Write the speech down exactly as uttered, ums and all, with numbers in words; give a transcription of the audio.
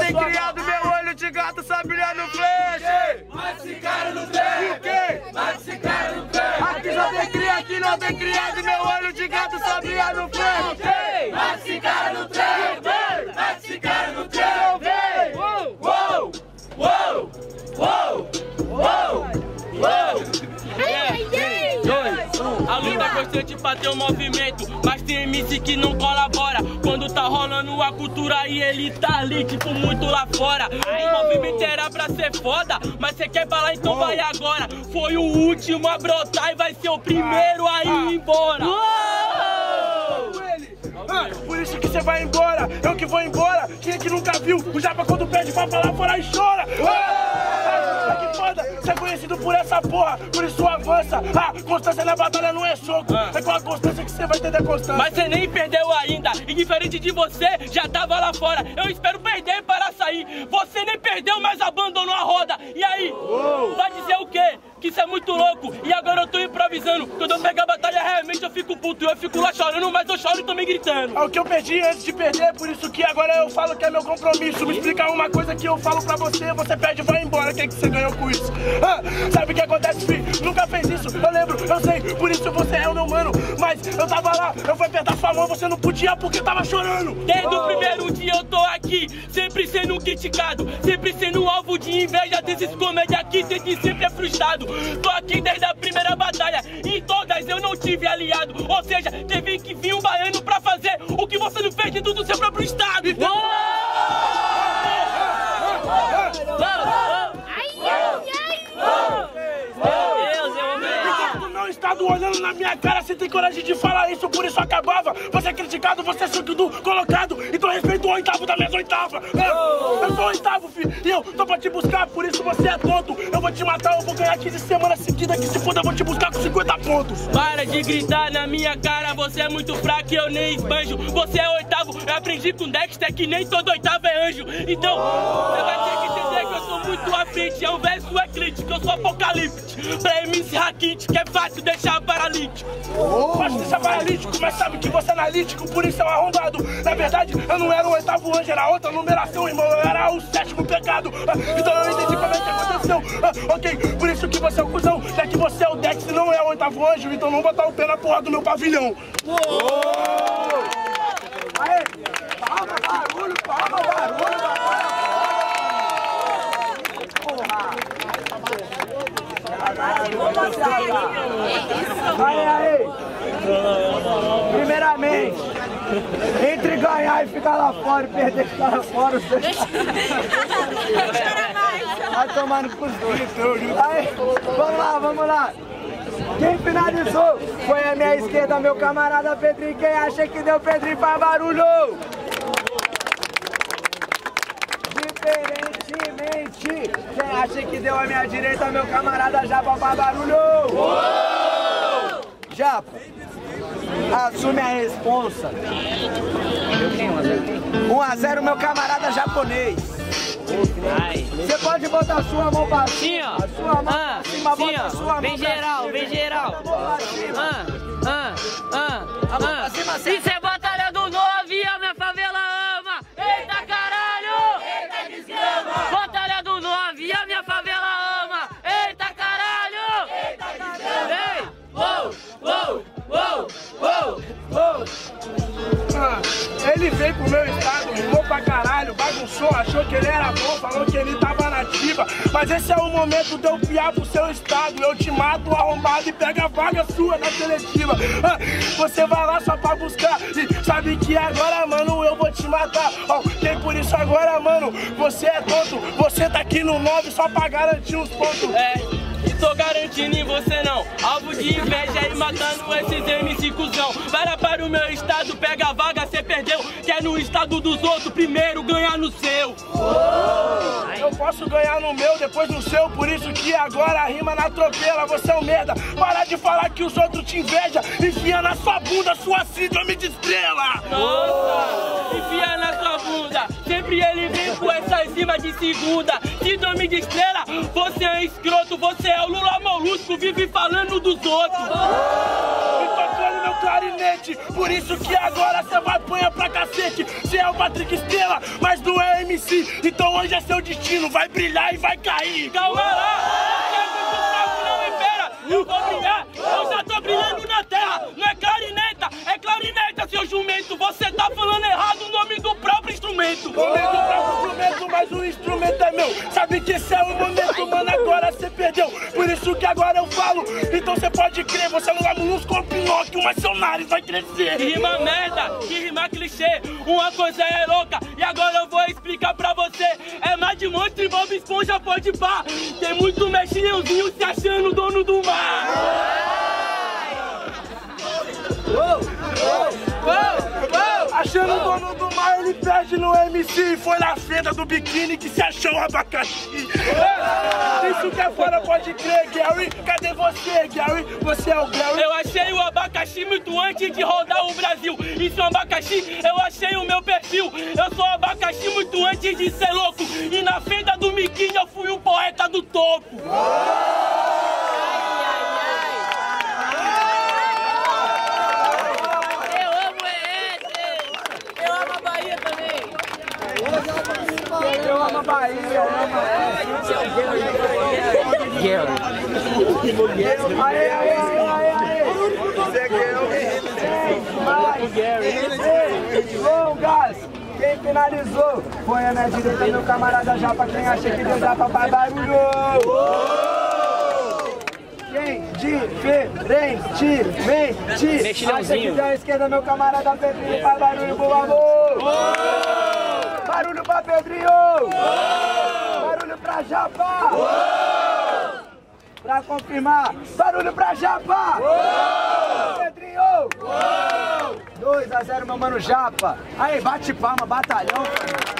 bem criado, meu olho de gato sabe brilhar no flash. Mata esse cara no trem. O quê? Mata esse cara no trem. Aqui só bem criado, aqui não bem criado, meu olho de gato sabe brilhar no flash. Mata esse cara no trem. Mata esse cara no trem. Uou, uou, uou, uou, uou. A luta é constante pra ter um movimento, mas tem M C que não colabora. Quando tá rolando a cultura e ele tá ali, tipo, muito lá fora. O movimento era pra ser foda, mas cê quer falar, então vai agora. Foi o último a brotar e vai ser o primeiro a ir embora. Ah, por isso que você vai embora, eu que vou embora. Quem é que nunca viu? O Japa quando pede pra falar fora e chora. Ah, que foda, você é conhecido por essa porra, por isso avança. Ah, constância na batalha não é soco, é com a constância que você vai ter da constância. Mas você nem perdeu ainda, e diferente de você, já tava lá fora. Eu espero perder para sair. Você nem perdeu, mas abandonou a roda. E aí? Uou. Vai dizer o quê? Que isso é muito louco. E agora eu tô improvisando. Quando eu pegar a batalha, realmente eu fico puto. Eu fico lá chorando, mas eu choro e também gritando. É o que eu perdi antes de perder, por isso que agora eu falo que é meu compromisso. Me explica uma coisa que eu falo pra você, você pede e vai embora. O que, é que você ganhou com isso? Ah, sabe o que acontece, filho? Nunca fez isso, eu lembro, eu sei. Por isso você é o meu mano. Mas eu tava lá, eu fui apertar sua mão, você não podia porque tava chorando. Desde oh. o primeiro dia eu tô aqui, sempre sendo criticado, sempre sendo alvo de inveja desses comédia aqui, que sempre é frustrado. Tô aqui desde a primeira batalha, em todas eu não tive aliado. Ou seja, teve que vir um baiano pra fazer o que você não fez dentro do seu próprio estado. Então... Estado olhando na minha cara, você tem coragem de falar isso, por isso acabava. Você é criticado, você é segundo colocado, então respeita o oitavo da minha oitava. Eu, eu sou o oitavo, filho, e eu tô pra te buscar, por isso você é tonto. Eu vou te matar, eu vou ganhar quinze semanas seguidas, que se foda eu vou te buscar com cinquenta pontos. Para de gritar na minha cara, você é muito fraco e eu nem esbanjo. Você é oitavo, eu aprendi com Dexter que nem todo oitavo é anjo. Então, você vai ter que entender que eu sou muito à frente, é um verso eclíptico, eu sou apocalíptico. Pra M C Raquite, que é fácil deixar paralítico. Oh. Posso deixar paralítico, mas sabe que você é analítico, por isso é um arrombado. Na verdade, eu não era o oitavo anjo, era outra numeração, irmão. Eu era o sétimo pecado. Ah, então eu entendi como é que aconteceu. Ah, ok, por isso que você é o cuzão. Já que você é o Dex e não é o oitavo anjo, então não botar o pé na porra do meu pavilhão. Oh. Aê, palma, barulho, palma, barulho, barulho. Aí, aí. Primeiramente, entre ganhar e ficar lá fora e perder e ficar lá fora, você vai tomar no cu dos dois. Aí, vamos lá, vamos lá. Quem finalizou foi a minha esquerda, meu camarada Pedrinho. Quem acha que deu Pedrinho faz barulho? Diferentemente, quem acha que deu a minha direita, meu camarada Japa faz barulho? Uou! Japa, assume a responsa. um a zero, meu camarada japonês. Você pode botar a sua mão pra cima, a sua mão pra cima, bota a sua mão vem geral, vem geral. Ah, ah, ah, ah. Isso é batalha do nove, a minha favela ama. Eita caralho! Eita desgrama! Batalha do nove, a minha favela ama. Eita caralho! Eita desgrama! Ei! Uou, uou, uou, uou, uou. Ah, ele veio pro meu estado, rimou pra caralho, bagunçou, achou que ele era bom, falou que ele tava nativa. Mas esse é o momento de eu piar pro seu estado. Eu te mato arrombado e pega a vaga sua na seletiva. Ah, você vai lá só pra buscar e sabe que agora, mano, eu vou te matar. Ó, quem por isso agora, mano, você é tonto. Você tá aqui no nove só pra garantir uns pontos. É. Tô garantindo em você não, alvo de inveja e matando esses M C cuzão. Vai lá para o meu estado, pega a vaga, cê perdeu. Quer no estado dos outros, primeiro ganhar no seu. Oh, eu posso ganhar no meu, depois no seu, por isso que agora a rima na atropela. Você é um merda, para de falar que os outros te invejam. Enfia na sua bunda sua síndrome de estrela. Nossa, enfia na sua bunda. Sempre ele vem com essa rima de segunda. Síndrome de estrela, você é escroto, você é o Lula Molusco, vive falando dos outros. Me tocando meu clarinete, por isso que agora você vai apanhar pra cacete. Você é o Patrick Estrela, mas não é M C C. Então hoje é seu destino, vai brilhar e vai cair. Calma lá, não espera. Eu vou brilhar, eu já tô brilhando na terra. Não é clarineta, é clarineta, seu jumento. Você tá falando errado o nome do próprio instrumento. O nome do próprio instrumento, mas o instrumento é meu. Sabe que esse é o momento, mano, agora você perdeu. Por isso que agora eu falo, então você pode crer. Você não vai minúsculo Pinóquio, mas seu nariz vai crescer. Que rima merda, que rima clichê. Uma coisa é louca e agora eu vou explicar pra você. É mais de monstro e Bob Esponja, pode pá. Tem muito mexilhãozinho se achando dono do mar. Uou, uou, uou. Achando o dono do mar, ele perde no M C. Foi na fenda do biquíni que se achou um abacaxi. Isso que é fora, pode crer, Gary. Cadê você, Gary? Você é o Gary? Eu achei o abacaxi muito antes de rodar o Brasil. Isso é um abacaxi, eu achei o meu perfil. Eu sou abacaxi muito antes de ser louco. E na fenda do biquíni eu fui um poeta do topo. Eu amo a Bahia, eu amo a Bahia. Gary. Aê, aê, aê, aê. Longas. Quem finalizou foi a minha direita, meu camarada Japa. Quem acha que deu Japa faz barulho. Quem diferente, mente. Acha que deu a esquerda, meu camarada Pedrinho, faz barulho, por favor. Barulho pra Pedrinho! Uou! Barulho pra Japa! Uou! Pra confirmar, barulho pra Japa! Uou! Pedrinho! Uou! dois a zero, meu mano Japa! Aí, bate palma, batalhão!